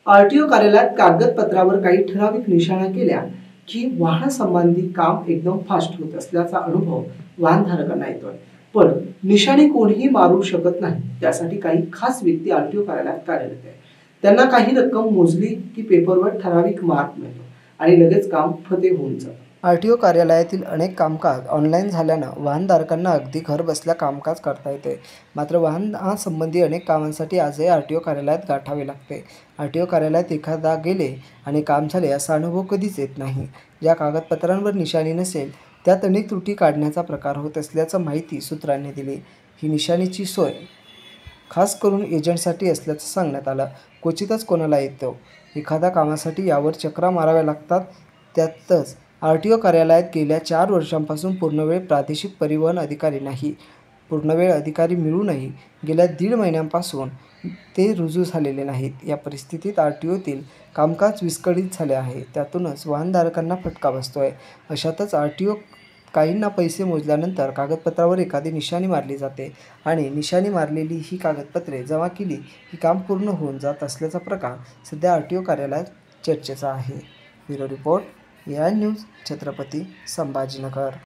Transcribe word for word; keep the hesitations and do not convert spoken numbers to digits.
RTO कार्यालयात कागदपत्रावर काही ठराविक निशाणा केल्या की वाहनासंबंधी काम एकदम फास्ट होत असल्याचा अनुभव वाहनधारकांना येतोय। पण निशाणी कोणीही मारू शकत नाही, त्यासाठी काही खास व्यक्ती आरटीओ कार्यालयात कार्यरत आहे। त्यांना काही रक्कम मोजली की पेपरवर ठराविक मार्क मिळतो आणि लगेच काम फते होऊन जातं। आरटीओ कार्यालयातील अनेक कामकाज ऑनलाईन झाल्यानं वाहनधारकांना अगदी घर बसल्या कामकाज करता येते। मात्र वाहनासंबंधी अनेक कामांसाठी आजही आरटीओ कार्यालयात गाठावे लागते। आरटीओ कार्यालयात एखादा गेले आणि काम झाले असा अनुभव कधीच येत नाही। ज्या कागदपत्रांवर निशाणी नसेल त्यात अनेक त्रुटी काढण्याचा प्रकार होत असल्याचं माहिती सूत्रांनी दिली। ही निशाणीची सोय खास करून एजंटसाठी असल्याचं सांगण्यात आलं। क्वचितच कोणाला येतो एखाद्या कामासाठी यावर चकरा माराव्या लागतात। त्यातच आरटीओ कार्यालयात गेल्या चार वर्षांपासून पूर्णवेळ प्रादेशिक परिवहन अधिकारी नाही, पूर्णवेळ अधिकारी मिळूनही गेल्या दीड महिन्यांपासून ते रुजू झालेले नाहीत। या परिस्थितीत आरटीओतील कामकाज विस्कळीत झाले आहे। त्यातूनच वाहनधारकांना फटका बसतोय। अशातच आरटीओ काहींना पैसे मोजल्यानंतर कागदपत्रावर एखादी निशाणी मारली जाते आणि निशाणी मारलेली ही कागदपत्रे जमा केली की काम पूर्ण होऊन जात असल्याचा प्रकार सध्या आरटीओ कार्यालयात चर्चेचा आहे। Bureau report, AI news, Chhatrapati Sambhajinagar.